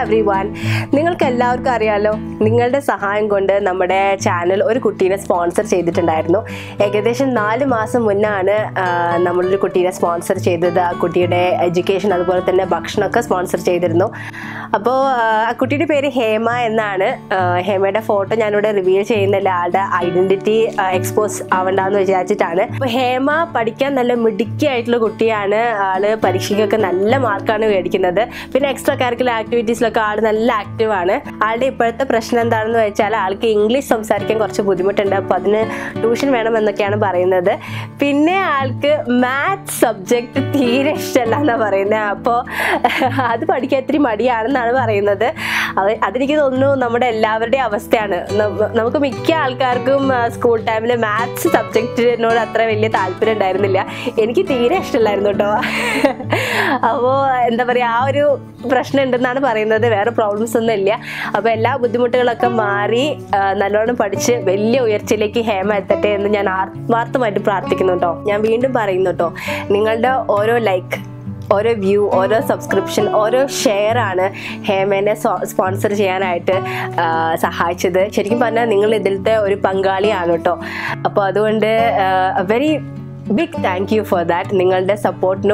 Everyone, നിങ്ങൾക്ക് എല്ലാവർക്കും അറിയാലോ, നിങ്ങളുടെ സഹായം കൊണ്ട് നമ്മുടെ ചാനൽ ഒരു കുട്ടീനെ സ്പോൺസർ ചെയ്തിട്ടുണ്ടായിരുന്നു. ഏകദേശം 4 മാസം മുന്നാണ് നമ്മളൊരു കുട്ടീനെ സ്പോൺസർ ചെയ്തത്. ആ കുട്ടിയുടെ എഡ്യൂക്കേഷൻ അതുപോലെ തന്നെ ഭക്ഷണമൊക്കെ സ്പോൺസർ ചെയ്തിരുന്നു. അപ്പോൾ ആ കുട്ടിയുടെ പേര് ഹേമ എന്നാണ്. ഹേമയുടെ ഫോട്ടോ ഞാനിവിടെ റിവീൽ ചെയ്യുന്നില്ല, ആളുടെ ഐഡന്റിറ്റി എക്സ്പോസ് ആവണ്ടെന്ന് വിചാരിച്ചിട്ടാണ്. അപ്പോൾ ഹേമ പഠിക്കാൻ നല്ല മിടുക്കിയായിട്ടുള്ള കുട്ടിയാണ്. ആള് പരീക്ഷയ്ക്കൊക്കെ നല്ല മാർക്കാണ് മേടിക്കുന്നത്. പിന്നെ എക്സ്ട്രാ കരിക്കുലർ ആക്ടിവിറ്റീസിലൊക്കെ ആൾ നല്ല ആക്റ്റീവാണ്. ആളുടെ ഇപ്പോഴത്തെ പ്രശ്നം എന്താണെന്ന് വെച്ചാൽ ആൾക്ക് ഇംഗ്ലീഷ് സംസാരിക്കാൻ കുറച്ച് ബുദ്ധിമുട്ടുണ്ട്. അപ്പോൾ അതിന് ട്യൂഷൻ വേണമെന്നൊക്കെയാണ് പറയുന്നത്. പിന്നെ ആൾക്ക് മാത്സ് സബ്ജക്റ്റ് തീരെ ഇഷ്ടമല്ല എന്നാണ് പറയുന്നത്. അപ്പോൾ അത് പഠിക്കാൻ ഇത്തിരി മടിയാണെന്നാണ് പറയുന്നത്. അതെനിക്ക് തോന്നുന്നു നമ്മുടെ എല്ലാവരുടെയും അവസ്ഥയാണ്. നമുക്ക് മിക്ക ആൾക്കാർക്കും സ്കൂൾ ടൈമിൽ മാത്സ് സബ്ജക്റ്റിനോട് അത്ര വലിയ താല്പര്യം ഉണ്ടായിരുന്നില്ല. എനിക്ക് തീരെ ഇഷ്ടമില്ലായിരുന്നു കേട്ടോ. അപ്പോൾ എന്താ പറയുക, ആ ഒരു പ്രശ്നം ഉണ്ടെന്നാണ് പറയുന്നത്. വേറെ പ്രോബ്ലംസ് ഒന്നും ഇല്ല. അപ്പോൾ എല്ലാ ബുദ്ധിമുട്ടുകളൊക്കെ മാറി നല്ലോണം പഠിച്ച് വലിയ ഉയർച്ചയിലേക്ക് ഹേമ എത്തട്ടെ എന്ന് ഞാൻ ആത്മാർത്ഥമായിട്ട് പ്രാർത്ഥിക്കുന്നു കേട്ടോ. ഞാൻ വീണ്ടും പറയുന്നു കേട്ടോ, നിങ്ങളുടെ ഓരോ ലൈക്ക്, ഓരോ വ്യൂ, ഓരോ സബ്സ്ക്രിപ്ഷൻ, ഓരോ ഷെയർ ആണ് ഹേമേനെ സ്പോൺസർ ചെയ്യാനായിട്ട് സഹായിച്ചത്. ശരിക്കും പറഞ്ഞാൽ നിങ്ങൾ ഇതിലത്തെ ഒരു പങ്കാളിയാണ് കേട്ടോ. അപ്പോൾ അതുകൊണ്ട് very big thank you for that. നിങ്ങളുടെ സപ്പോർട്ടിനും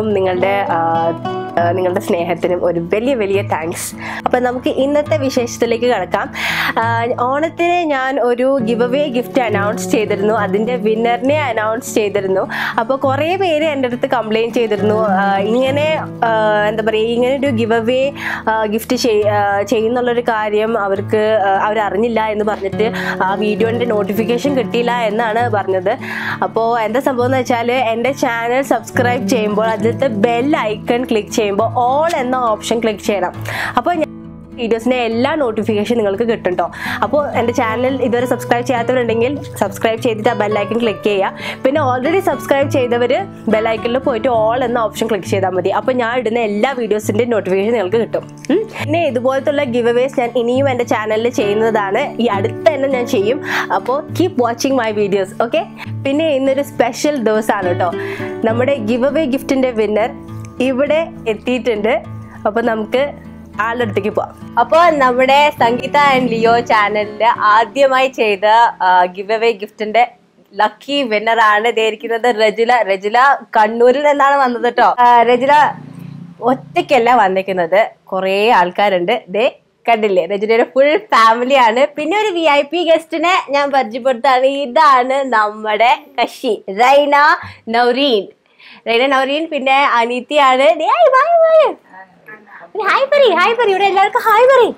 നിങ്ങളുടെ സ്നേഹത്തിനും ഒരു വലിയ താങ്ക്സ്. അപ്പം നമുക്ക് ഇന്നത്തെ വിശേഷത്തിലേക്ക് കിടക്കാം. ഓണത്തിന് ഞാൻ ഒരു ഗിവ് അവേ ഗിഫ്റ്റ് അനൗൺസ് ചെയ്തിരുന്നു. അതിൻ്റെ വിന്നറിനെ അനൗൺസ് ചെയ്തിരുന്നു. അപ്പോൾ കുറേ പേര് എൻ്റെ അടുത്ത് കംപ്ലയിൻറ്റ് ചെയ്തിരുന്നു, ഇങ്ങനെ എന്താ പറയുക, ഇങ്ങനെ ഒരു ഗിവ് അവേ ഗിഫ്റ്റ് ചെയ്യുന്നുള്ളൊരു കാര്യം അവരറിഞ്ഞില്ല എന്ന് പറഞ്ഞിട്ട് ആ വീഡിയോൻ്റെ നോട്ടിഫിക്കേഷൻ കിട്ടിയില്ല എന്നാണ് പറഞ്ഞത്. അപ്പോൾ എന്താ സംഭവം എന്ന് വെച്ചാൽ, എൻ്റെ ചാനൽ സബ്സ്ക്രൈബ് ചെയ്യുമ്പോൾ അതിലത്തെ ബെൽ ഐക്കൺ ക്ലിക്ക് ചെയ്യുമ്പോൾ ഓൾ എന്ന ഓപ്ഷൻ ക്ലിക്ക് ചെയ്യണം. അപ്പോൾ വീഡിയോസിൻ്റെ എല്ലാ നോട്ടിഫിക്കേഷൻ നിങ്ങൾക്ക് കിട്ടും കേട്ടോ. അപ്പോൾ എൻ്റെ ചാനൽ ഇതുവരെ സബ്സ്ക്രൈബ് ചെയ്യാത്തവരുണ്ടെങ്കിൽ സബ്സ്ക്രൈബ് ചെയ്തിട്ട് ആ ബെല്ലൈക്കൺ ക്ലിക്ക് ചെയ്യുക. പിന്നെ ഓൾറെഡി സബ്സ്ക്രൈബ് ചെയ്തവർ ബെല്ലൈക്കണിൽ പോയിട്ട് ഓൾ എന്ന ഓപ്ഷൻ ക്ലിക്ക് ചെയ്താൽ മതി. അപ്പോൾ ഞാൻ ഇടുന്ന എല്ലാ വീഡിയോസിൻ്റെ നോട്ടിഫിക്കേഷൻ നിങ്ങൾക്ക് കിട്ടും. പിന്നെ ഇതുപോലത്തുള്ള ഗിവ് അവേസ് ഞാൻ ഇനിയും എൻ്റെ ചാനലിൽ ചെയ്യുന്നതാണ്. ഈ അടുത്ത് തന്നെ ഞാൻ ചെയ്യും. അപ്പോൾ keep watching my videos, okay? പിന്നെ ഇന്നൊരു സ്പെഷ്യൽ ദിവസമാണ് കേട്ടോ. നമ്മുടെ ഗിവ് അവേ ഗിഫ്റ്റിൻ്റെ വിന്നർ ഇവിടെ എത്തിയിട്ടുണ്ട്. അപ്പോൾ നമുക്ക് ആളുടെ അടുത്തേക്ക് പോവാം. അപ്പോൾ നമ്മുടെ സംഗീത ആൻഡ് ലിയോ ചാനലിൽ ആദ്യമായി ചെയ്ത ഗിവ് അവേ ഗിഫ്റ്റിന്റെ ലക്കി വിന്നർ ആണ് ഇതായിരിക്കുന്നത് രജില കണ്ണൂരിൽ നിന്നാണ് വന്നത് കേട്ടോ. രജില ഒറ്റയ്ക്കല്ല വന്നിരിക്കുന്നത്, കുറേ ആൾക്കാരുണ്ട്. ദേ കണ്ടില്ലേ, രജിലയുടെ ഫുൾ ഫാമിലിയാണ്. പിന്നെ ഒരു VIP ഗസ്റ്റിനെ ഞാൻ പരിചയപ്പെടുത്താണ്. ഇതാണ് നമ്മുടെ കക്ഷി, റൈന നൗറീൻ. പിന്നെ അനീത്തിയാണ്. ഹായ് പറ ഇവിടെ എല്ലാവർക്കും ഹായ് പറയും.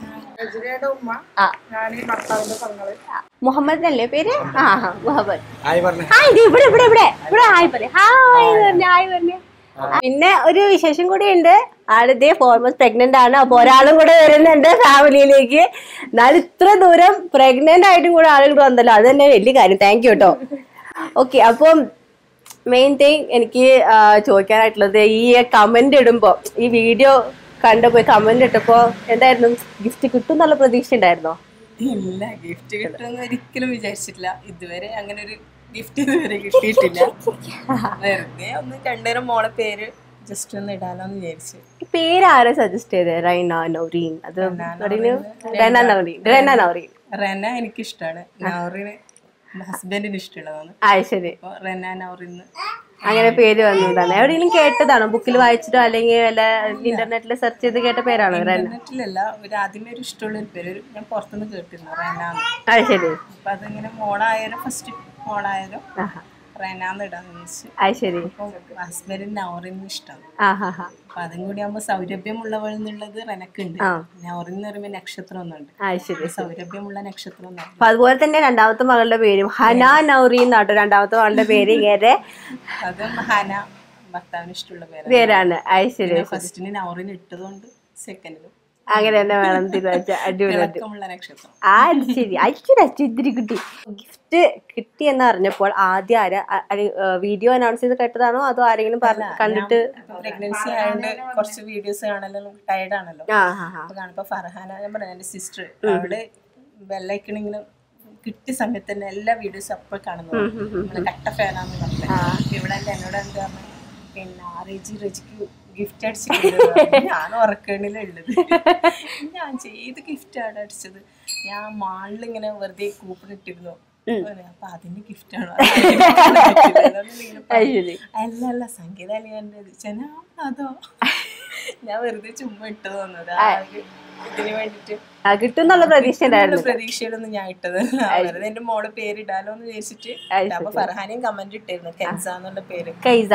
മുഹമ്മദ് അല്ലേ പേര്? മുഹമ്മദ്. ഇവിടെ ഹായ് പറ. ഹായ് പറഞ്ഞു. പിന്നെ ഒരു വിശേഷം കൂടി ഉണ്ട്. ആളിതേ ഫോർമസ് പ്രഗ്നന്റ് ആണ്. അപ്പൊ ഒരാളും കൂടെ വരുന്നുണ്ട് ഫാമിലിയിലേക്ക്. എന്നാലും ഇത്ര ദൂരം പ്രഗ്നന്റ് ആയിട്ടും കൂടെ ആളുകൾ വന്നല്ലോ, അത് തന്നെ വലിയ കാര്യം. താങ്ക് യു കേട്ടോ. ഓക്കെ, അപ്പം മെയിൻ തിങ് എനിക്ക് ചോദിക്കാനായിട്ടുള്ളത്, ഈ കമന്റ് ഇടുമ്പോ, ഈ വീഡിയോ കണ്ടുപോയി കമന്റ് ഇട്ടപ്പോ എന്തായിരുന്നു, ഗിഫ്റ്റ് കിട്ടും എന്നുള്ള പ്രതീക്ഷ ഉണ്ടായിരുന്നോ? ഇല്ല, ഗിഫ്റ്റ് കിട്ടുമെന്ന് ഒരിക്കലും വിചാരിച്ചിട്ടില്ല. ഇതുവരെ അങ്ങനെ ഒരു ഗിഫ്റ്റ് ഇതുവരെ കിട്ടിയിട്ടില്ല. വെറുതെ ഒന്ന് രണ്ടുപേരും മോളെ പേര് ജസ്റ്റ് ഒന്ന് ഇടാലോന്ന് വിചാരിച്ചു. പേര് ആരാ സജസ്റ്റ് ചെയ്തത്? റൈന നൗറീൻ. അത് റെന എനിക്കിഷ്ടമാണ്, നൗറീന് ഹസ്ബൻഡിന് ഇഷ്ടമുള്ളതാണ്. ശരി, റെന നൗറീൻ അങ്ങനെ പേര് വന്നതാണ്. എവിടെയെങ്കിലും കേട്ടതാണോ? ബുക്കിൽ വായിച്ചിട്ടോ അല്ലെങ്കിൽ വല്ല ഇന്റർനെറ്റിൽ സെർച്ച് ചെയ്ത് കേട്ട പേരാണോ? ഇന്റർനെറ്റിലല്ല, ആദ്യമേ ഒരു ഇഷ്ടമുള്ള ഒരു പേര് ഞാൻ പുറത്തുനിന്ന് കേട്ടിരുന്നു, റെനാന്ന്. ശരി. അപ്പൊ അതിങ്ങനെ മോളായാലും ഫസ്റ്റ് മോളായാലും റെനാന്ന് ഇടാന്ന് വെച്ചു. ശരി. ഹസ്ബൻഡിന് നൗറിന് ഇഷ്ടം. അപ്പൊ അതും കൂടി ആകുമ്പോ സൗരഭ്യമുള്ളവൾ എന്നുള്ളത് റെനക്കുണ്ട്. നൗറിൻ എന്ന് പറയുമ്പോ നക്ഷത്രം ഒന്നുണ്ട്, സൗരഭ്യമുള്ള നക്ഷത്രം ഒന്നും. അപ്പൊ അതുപോലെ തന്നെ രണ്ടാമത്തെ മകളുടെ പേരും ഹന നൗറി എന്നാട്ടോ രണ്ടാമത്തെ മകളുടെ പേര്. ഇങ്ങനെ അതും ഹന ഭർത്താവിന് ഇഷ്ടമുള്ള പേരാണ്. ശരി. ഫസ്റ്റിന് നൗറിന് ഇട്ടതുകൊണ്ട് സെക്കൻഡിലും അങ്ങനെ തന്നെ വേണം തീരുമാനിച്ച. അടിപൊളി. ശരി. ഇത്തിരി കിട്ടി. ഗിഫ്റ്റ് കിട്ടിയെന്ന് അറിഞ്ഞപ്പോൾ ആദ്യം വീഡിയോ അനൗൺസ് ചെയ്ത് കേട്ടതാണോ അതോ ആരെങ്കിലും കണ്ടിട്ട്? പ്രഗ്നൻസി ആയതുകൊണ്ട് കുറച്ച് വീഡിയോസ് കാണല്ലോ, ടയർഡ് ആണല്ലോ. കാണുമ്പോ ഫർഹാന, ഞാൻ പറഞ്ഞ എന്റെ സിസ്റ്റർ, അവള് ബെല്ലൈക്കണിങ്ങനെ കിട്ടിയ സമയത്ത് തന്നെ എല്ലാ വീഡിയോസും അപ്പോൾ കാണുന്നു. കട്ട ഫാനാന്ന് പറഞ്ഞത്. ഇവിടെ എന്നോട് എന്താ പറഞ്ഞ, പിന്നെ റെജിക്ക് ഗിഫ്റ്റ് അടിച്ചിട്ടുണ്ട്. ഞാൻ ഉറക്കണിലുള്ളത് ഞാൻ ചെയ്ത് ഗിഫ്റ്റാണ് അടിച്ചത്. ഞാൻ മാളിൽ ഇങ്ങനെ വെറുതെ കൂപ്പൺ ഇട്ടിരുന്നു. അപ്പൊ അതിന്റെ ഗിഫ്റ്റാണ്. അല്ല സംഗീത അലിയാൻ്റെ അതോ ഞാൻ വെറുതെ ചുമ്മാ ഇട്ടത് വന്നത് ഇതിന് വേണ്ടിട്ട് കിട്ടുന്നുള്ള പ്രതീക്ഷയിലൊന്നും ഞാൻ ഇട്ടതല്ല. വെറുതെ എന്റെ മോളെ പേരിടാലോ എന്ന് വിചാരിച്ചിട്ട്. അപ്പൊ ഫർഹാനെയും കമന്റ് ഇട്ടായിരുന്നു കെൻസ എന്നുള്ള പേര്.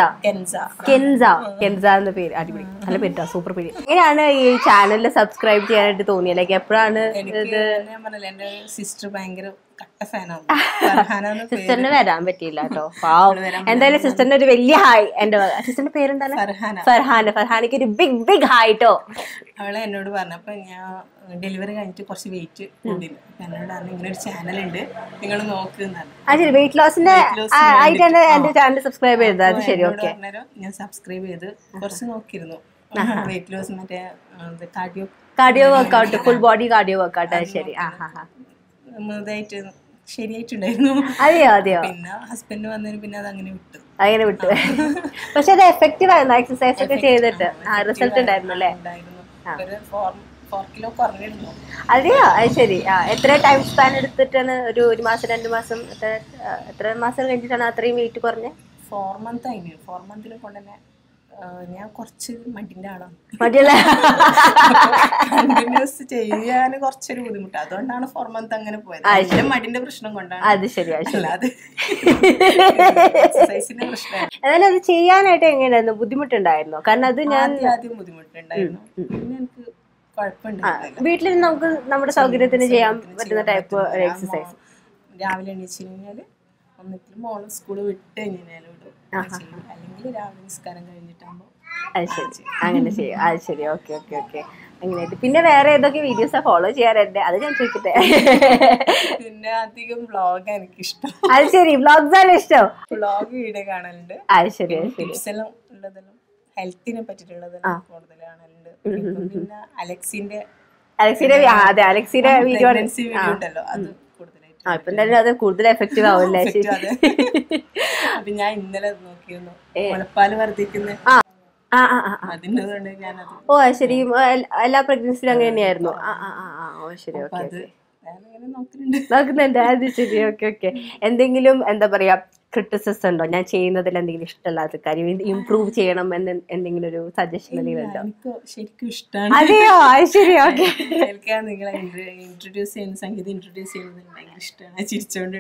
കെൻസ എന്ന പേര് അടിപൊളി, നല്ല പേര്, സൂപ്പർ പേര്. എങ്ങനെയാണ് ഈ ചാനലിൽ സബ്സ്ക്രൈബ് ചെയ്യാനായിട്ട് തോന്നിയത്? ലൈക്ക് എപ്പോഴാണ്? ഞാൻ പറഞ്ഞില്ല, എന്റെ സിസ്റ്റർ ഭയങ്കര കട്ട ഫാനാണ്. സിസ്റ്ററിന് വരാൻ പറ്റിയില്ല കേട്ടോ, പാവം. എന്തായാലും സിസ്റ്ററിന് ഒരു വലിയ ഹായ്. എന്റെ സിസ്റ്ററിന്റെ പേരെന്താണ്? ഫർഹാനക്ക് ഒരു ബിഗ് ഹായ് കേട്ടോ. അവളെ എന്നോട് പറഞ്ഞപ്പോ ഞാൻ ഡെലിവറി കഴിഞ്ഞിട്ട് കുറച്ച് വെയിറ്റ് കൂടിയിരുന്നു. എന്നോട് പറഞ്ഞു ഇങ്ങനെ ഒരു ചാനലുണ്ട്, നിങ്ങൾ നോക്കുന്നതാണ്. വെയിറ്റ് ലോസിന്റെ ആയിട്ടാണ് എന്റെ ചാനൽ സബ്സ്ക്രൈബ് ചെയ്തത്. അത് ശരി, ഓക്കെ. ഞാൻ സബ്സ്ക്രൈബ് ചെയ്ത് കുറച്ച് നോക്കിയിരുന്നു. വെയിറ്റ് ലോസ് മറ്റേ cardio workout, full body cardio workout. അത് ശരി, ഇതായിട്ട് ശരിയായിട്ടുണ്ടായിരുന്നു. അതെയോ? പിന്നെ ഹസ്ബൻഡ് വന്നതിന് പിന്നെ അത് അങ്ങനെ വിട്ടു. പക്ഷെ അത് എഫക്റ്റീവ് ആയിരുന്നു, എക്സസൈസ് ഒക്കെ ചെയ്തിട്ട് റിസൾട്ട് ഉണ്ടായിരുന്നു അല്ലേ? ഒരു 4 കിലോ കുറഞ്ഞിരുന്നു. അതെയോ? അത് ശരി. എത്ര ടൈം സ്പാൻ എടുത്തിട്ടാണ്? ഒരു മാസം 2 മാസം എത്ര മാസം കഴിഞ്ഞിട്ടാണ് അത്രയും വെയിറ്റ് കുറഞ്ഞത്? 4 മന്ത് ആയിരുന്നു. 4 മന്തിനെ കൊണ്ട് തന്നെ ഞാൻ കുറച്ച് മടിന്റെ ആളാണ്. കണ്ടിന്യൂസ് ചെയ്യാൻ കുറച്ചൊരു ബുദ്ധിമുട്ട്. അതുകൊണ്ടാണ് 4 മന്ത് അങ്ങനെ പോയത്. മടിന്റെ പ്രശ്നം കൊണ്ടാണ്. അത് ശരി, അല്ലാതെ എക്സസൈസിന്റെ പ്രശ്നമാണ്. എന്നാലും അത് ചെയ്യാനായിട്ട് എങ്ങനെയായിരുന്നു? ബുദ്ധിമുട്ടുണ്ടായിരുന്നു? കാരണം അത് ഞാൻ ആദ്യം ബുദ്ധിമുട്ടുണ്ടായിരുന്നു. പിന്നെ എനിക്ക് കുഴപ്പമുണ്ടായിരുന്നില്ല. വീട്ടിൽ നമുക്ക് നമ്മുടെ സൗകര്യത്തിന് ചെയ്യാൻ പറ്റുന്ന ടൈപ്പ് എക്സസൈസ്. രാവിലെ എണീച്ചു കഴിഞ്ഞാല് ഒന്നിട്ട് മോള് സ്കൂള് വിട്ട് കഴിഞ്ഞാലും അല്ലെങ്കിൽ രാവിലെ നിസ്കാരം കഴിഞ്ഞിട്ടാകുമ്പോ അങ്ങനെ ചെയ്യും. അത് ശരി, ഓക്കെ. അങ്ങനെയായിട്ട് പിന്നെ വേറെ ഏതൊക്കെ വീഡിയോസാ ഫോളോ ചെയ്യാറുണ്ട്? അത് ഞാൻ ചോദിക്കട്ടെ. പിന്നെ അധികം വ്ളോഗ് എനിക്കിഷ്ടം. അത് ശരി, വ്ളോഗ്സ് ആണ് ഇഷ്ടം. വ്ളോഗ് വീഡിയോ കാണലുണ്ട്. അത് ശരി, ടിപ്സെല്ലാം ഉള്ളതെല്ലാം ഹെൽത്തിനെ പറ്റിയിട്ടുള്ളതെല്ലാം കൂടുതൽ കാണലുണ്ട്. പിന്നെ അലക്സിന്റെ വീഡിയോ ഉണ്ടല്ലോ, അത് ഇപ്പൊ എന്തായാലും അത് കൂടുതൽ എഫക്റ്റീവ് ആവില്ലേ? അപ്പൊ ഞാൻ ഇന്നലെ നോക്കിയിരുന്നു മുലപ്പാല് വർദ്ധിക്കുന്ന അതിന്റെ കൊണ്ട് ഞാനത്. ഓ ശരി, എല്ലാ പ്രഗ്നൻസിലും അങ്ങനെ തന്നെയായിരുന്നു. ശരി, ഓക്കെ. നോക്കുന്നുണ്ട്. അത് ശരി, ഓക്കെ. എന്തെങ്കിലും എന്താ പറയാ ക്രിറ്റിസിസം ഉണ്ടോ? ഞാൻ ചെയ്യുന്നതിൽ എന്തെങ്കിലും ഇഷ്ടമല്ലാത്ത കാര്യം, ഇംപ്രൂവ് ചെയ്യണം എന്ന് എന്തെങ്കിലും ഒരു സജഷൻ എന്തെങ്കിലും ഉണ്ടോ? ശരിക്കും ഇഷ്ടമാണ്. അതെയോ? അത് ശരി, ഓക്കെ. നിങ്ങളെ ഇൻട്രൊഡ്യൂസ് ചെയ്യുന്ന സംഗീത ഇൻട്രൊഡ്യൂസ് ചെയ്യുന്നത് ഭയങ്കര ഇഷ്ടമാണ്. ചിരിച്ചോണ്ട്.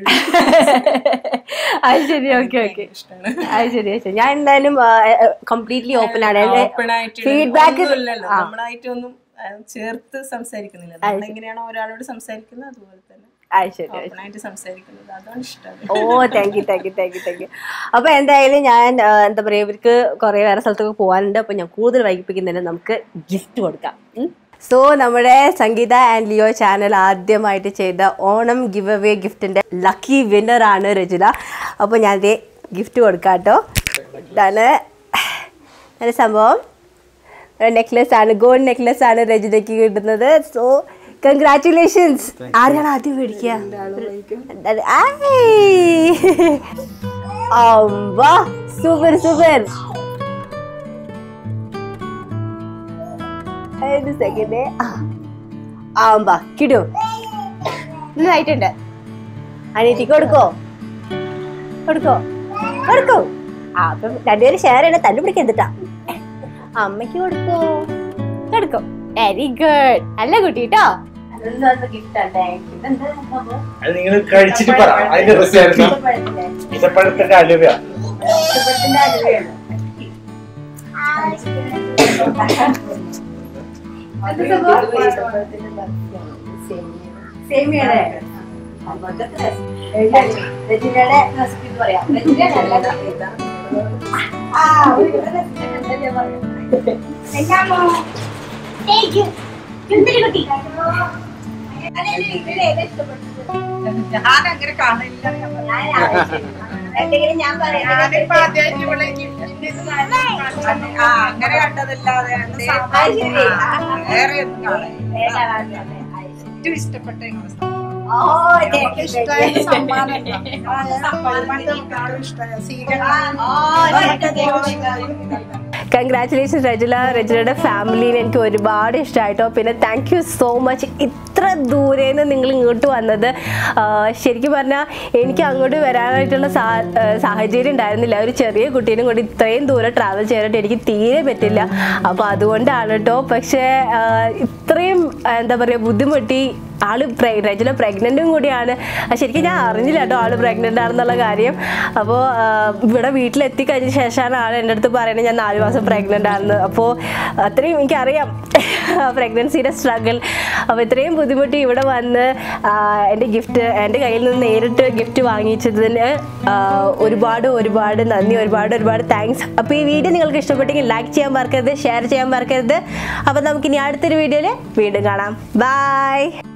അത് ശരി, ഓക്കെ. അത് ശരി. ഞാൻ എന്തായാലും കംപ്ലീറ്റ്ലി ഓപ്പൺ ആണ്. ഫീഡ്ബാക്ക് നമ്മളായിട്ടൊന്നും ചേർത്ത് സംസാരിക്കുന്നില്ല. എങ്ങനെയാണോ ഒരാളോട് സംസാരിക്കുന്നത് അതുപോലെ തന്നെ സംസാരിക്കുന്നത്. Oh thank you. അപ്പൊ എന്തായാലും ഞാൻ എന്താ പറയാ, ഇവർക്ക് കുറെ വേറെ സ്ഥലത്തൊക്കെ പോകാനുണ്ട്. അപ്പൊ ഞാൻ കൂടുതൽ വൈകിപ്പിക്കുന്നതിന് നമുക്ക് ഗിഫ്റ്റ് കൊടുക്കാം. സോ നമ്മുടെ സംഗീത ആൻഡ് ലിയോ ചാനൽ ആദ്യമായിട്ട് ചെയ്ത ഓണം ഗിവ് അവേ ഗിഫ്റ്റിന്റെ ലക്കി വിന്നർ ആണ് രജുല. അപ്പോൾ ഞാൻ ഇതേ ഗിഫ്റ്റ് കൊടുക്കാം കേട്ടോ. ഇതാണ് നല്ല സംഭവം. നെക്ലസ് ആണ്, ഗോൾഡ് നെക്ലസ് ആണ് രജുലയ്ക്ക് കിട്ടുന്നത്. So congratulations. ആരാണ് ആദ്യം മേടിക്കുക? സൂപ്പർ. സെക്കൻഡ് കിടൂ. നന്നായിട്ടുണ്ട്. അനിയത്തിക്ക് കൊടുക്കോ? അപ്പൊ രണ്ടുപേരും ഷെയർ ചെയ്യണ, തല്ലുപിടിക്കാൻ എന്തിട്ടാ. അമ്മയ്ക്ക് കൊടുക്കോ? Very good. നല്ല കുട്ടി കേട്ടോ. നിങ്ങൾ കഴിച്ചിട്ട് പറ. അതിന്റെ റെസിപ്പി ഇഷ്ടപ്പെടുത്തിന്റെ അലുവ. അങ്ങനെ കണ്ടതല്ലാതെ ഏറ്റവും ഇഷ്ടപ്പെട്ട കൺഗ്രാറ്റുലേഷൻസ് റെജിലയുടെ ഫാമിലീനെ എനിക്ക് ഒരുപാട് ഇഷ്ടമായിട്ടോ. പിന്നെ താങ്ക് യു സോ മച്ച് ഇത്ര ദൂരേന്ന് നിങ്ങൾ ഇങ്ങോട്ട് വന്നത്. ശരിക്കും പറഞ്ഞാൽ എനിക്ക് അങ്ങോട്ട് വരാനായിട്ടുള്ള സാഹചര്യം ഉണ്ടായിരുന്നില്ല. ഒരു ചെറിയ കുട്ടീനും കൂടി ഇത്രയും ദൂരം ട്രാവൽ ചെയ്യാനായിട്ട് എനിക്ക് തീരെ പറ്റില്ല. അപ്പോൾ അതുകൊണ്ടാണ് കേട്ടോ. പക്ഷേ ഇത്രയും എന്താ പറയുക ബുദ്ധിമുട്ടി. ആള് റെജില പ്രഗ്നൻറ്റും കൂടിയാണ്. ശരിക്കും ഞാൻ അറിഞ്ഞില്ല കേട്ടോ ആള് പ്രഗ്നൻ്റ് ആണെന്നുള്ള കാര്യം. അപ്പോൾ ഇവിടെ വീട്ടിലെത്തിക്കഴിഞ്ഞ ശേഷമാണ് ആൾ എൻ്റെ അടുത്ത് പറയുന്നത് ഞാൻ 4 മാസം പ്രഗ്നൻ്റ് ആണെന്ന്. അപ്പോൾ അത്രയും എനിക്കറിയാം പ്രഗ്നൻസിയുടെ സ്ട്രഗിൾ. അപ്പോൾ ഇത്രയും ബുദ്ധിമുട്ടി ഇവിടെ വന്ന് എൻ്റെ കയ്യിൽ നിന്ന് നേരിട്ട് ഗിഫ്റ്റ് വാങ്ങിച്ചതിന് ഒരുപാട് നന്ദി, ഒരുപാട് താങ്ക്സ്. അപ്പോൾ ഈ വീഡിയോ നിങ്ങൾക്ക് ഇഷ്ടപ്പെട്ടെങ്കിൽ ലൈക്ക് ചെയ്യാൻ മറക്കരുത്, ഷെയർ ചെയ്യാൻ മറക്കരുത്. അപ്പോൾ നമുക്കിനി അടുത്തൊരു വീഡിയോയിൽ വീണ്ടും കാണാം. ബൈ.